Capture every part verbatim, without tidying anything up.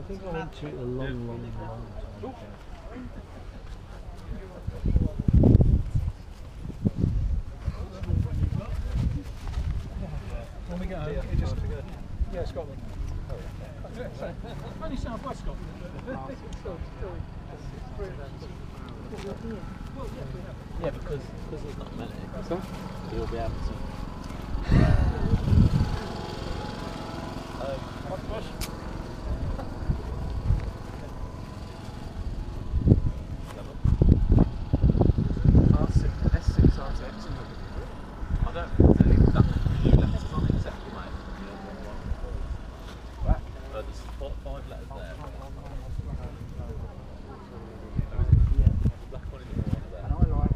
think I went to it a long, long, long time ago. When we get home, we just yeah, Scotland. Oh, yeah. Only South West Scotland. Yeah, because because there's not many. So you'll be able to. Um, what's the question? S six R T X. I don't think there's any that few letters on it except for mate. Black. Uh, there's four, five letters there. Black one in the corner there. And I like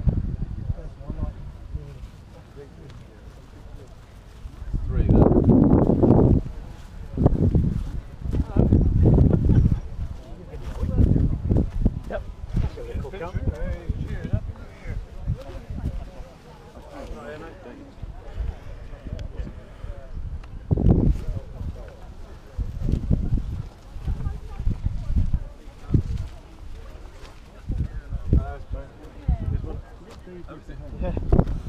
Three there. yep. Yeah.